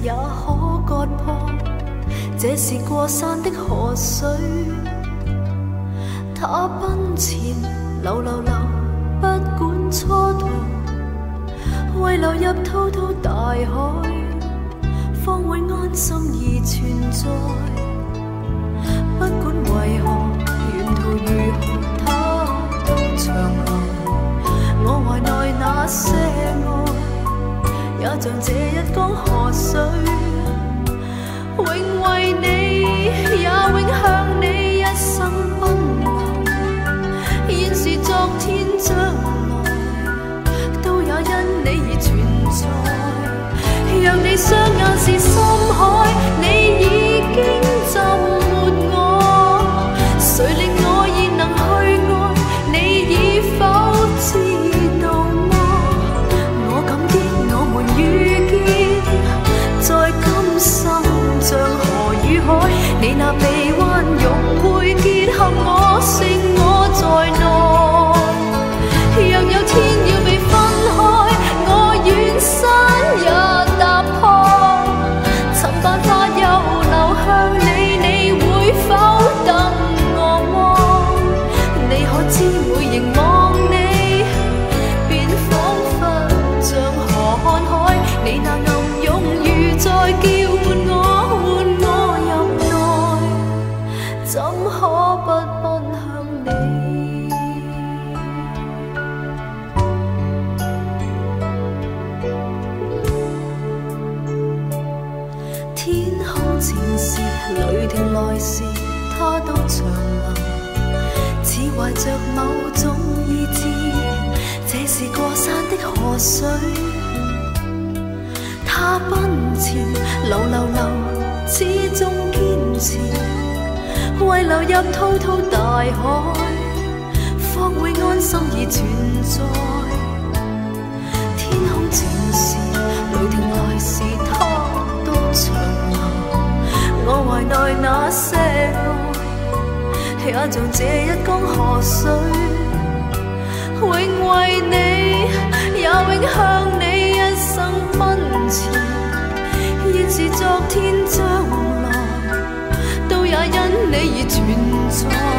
也可割破。這是過山的河水，它奔前流流流，不管蹉跎，為流入滔滔大海，方會安心而存在。不管為何，沿途如何，它都長流。我懷內那些愛，也像這一江河水，永為你，也永向你一生奔流。現時昨天將來，都也因你而存在。讓你雙眼是深海，你已經浸沒我，誰令我現能去愛？你已否知道麼？我感激我們遇見，在今生像河與海，你那臂彎融會結合我，剩我在內。若有天要被分開，我願山也踏破，尋辦法又流向你，你會否等我麼？你可知每凝望你，便彷彿像河看海，你那暗湧如在叫喚我入內，怎可不奔向你？天空情時，雷霆來時，它都長流，似懷着某種意志。這是過山的河水，它奔前流流流，始終堅持，為流入滔滔大海，方會安心而存在。天空情時，雷霆來時，它都長流。我懷內那些愛，也像這一江河水，永為你，也永向你一生奔馳。現時昨天將來，都也因你而存在。